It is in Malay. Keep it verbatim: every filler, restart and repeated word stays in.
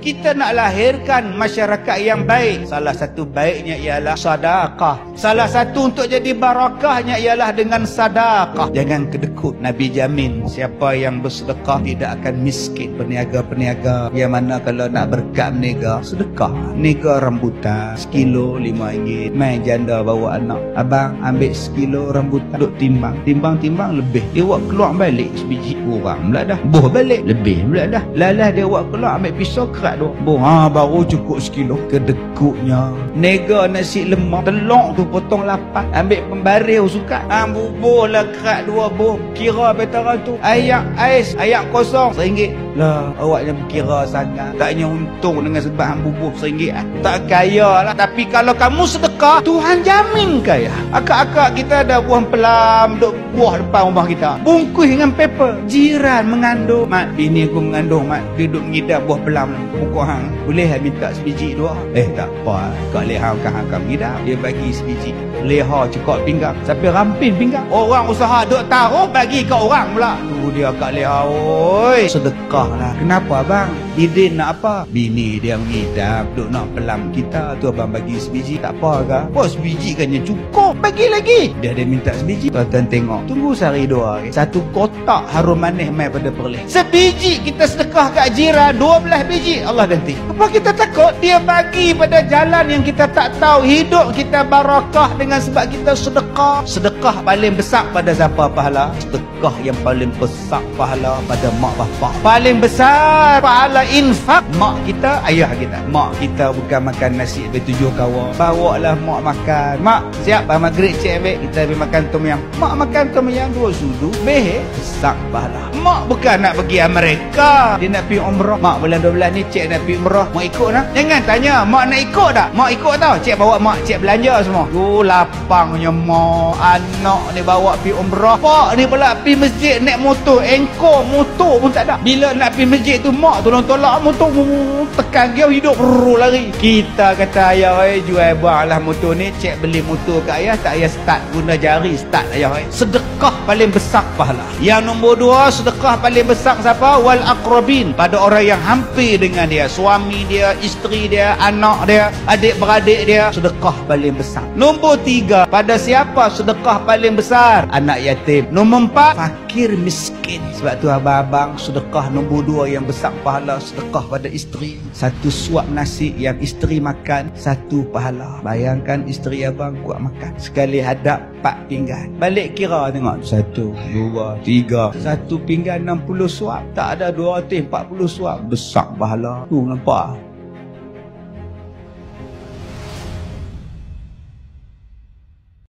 Kita nak lahirkan masyarakat yang baik. Salah satu baiknya ialah sedekah. Salah satu untuk jadi barakahnya ialah dengan sedekah. Jangan kedekut. Nabi jamin siapa yang bersedekah tidak akan miskin. Peniaga-peniaga yang mana kalau nak berkat berniaga, sedekah. Niaga rambutan sekilo lima ringgit. Main janda bawa anak, abang ambil sekilo rambutan, duk timbang. Timbang-timbang lebih. Dia buat keluar balik sebiji kurang pula dah. Boh balik lebih pula dah. Lalah dia buat keluar ambil pisau kerat dua. Boh ha baru cukup sekilo. Kedekutnya. Nega nasi lemak telok tu potong lapan. Ambil pembaris suka. Ha bubur lah kerat dua boh. Kira veteran tu. Ayak ais, ayak kosong seringgit. Lah awaknya berkira sangat. Taknya untung dengan sebab hang bubur seringgit ah. Tak kaya lah. Tapi kalau kamu sedekah, Tuhan jamin kaya. Akak-akak kita ada buah pelam duk buah depan rumah kita. Bungkus dengan paper. Jiran mengandung. Mak, bini aku mengandung, mak. Dia duk ngidap buah pelam pokok hang. Boleh hang minta sebiji dua? Eh tak apa. Kak leha kan hang kan ngidap. Dia bagi sebiji. Leha cekak pinggang. Sampai rampin pinggang. Orang usaha duk taruh bagi ke orang pula. Tu dia Kak leha. Oi, sedekah lah. Kenapa abang? Idin nak apa? Bini dia mengidap duk nak pelam kita. Tu abang bagi sebiji. Tak apa ke? Oh sebiji kan yang cukup. Bagi lagi. Dia ada minta sebiji. Tuan-tuan tengok. Tunggu sehari dua hari. Satu kotak harum manis mai pada perleh. Sebiji kita sedekah kat jiran. Dua belas biji Allah ganti. Apa kita takut? Dia bagi pada jalan yang kita tak tahu. Hidup kita barakah dengan sebab kita sedekah. Sedekah paling besar pada siapa pahala? Sedekah yang paling besar pahala pada mak bapak. Paling besar pahala infak mak kita, ayah kita. Mak kita bukan makan nasi lebih tujuh kawa. Bawa lah mak makan. Mak siap pada maghrib cik ambil. Kita ambil makan tom yam. Mak makan tom yam dua sudu. Behek besar pahala. Mak bukan nak pergi Amerika. Dia nak pergi umrah. Mak bulan dua belas ni cik nak pergi umrah. Mak ikut nak? Jangan tanya mak nak ikut tak? Mak ikut tau. Cik bawa mak cik belanja semua. Tu lapangnya mak. Anak ni bawa pergi umrah. Pak ni pula pergi masjid naik motor. Engkau motor pun tak ada. Bila nak pergi masjid tu mak tolong tolak motor. Tekan dia hidup rrrr lari. Kita kata ayah eh jual buang lah motor ni. Cik beli motor kat ayah tak ayah start. Guna jari start ayah eh. Sedekah paling besar pahala. Yang nombor dua sedekah paling besar siapa? Wal aqrabin. Pada orang yang hampir dengan dia. Suami dia, isteri dia, anak dia, adik-beradik dia. Sedekah paling besar. Nombor tiga. Pada siapa sedekah paling besar? Anak yatim. Nombor empat. Fakir miskin. Sebab tu abang-abang sedekah nombor dua yang besar pahala. Sedekah pada isteri. Satu suap nasi yang isteri makan, satu pahala. Bayangkan isteri abang kuat makan. Sekali hadap empat pinggan. Balik kira tengok. Satu, dua, tiga. Satu pinggan enam puluh suap. Tak ada dua ratus empat puluh suap. Besar pahala. Tu nampak.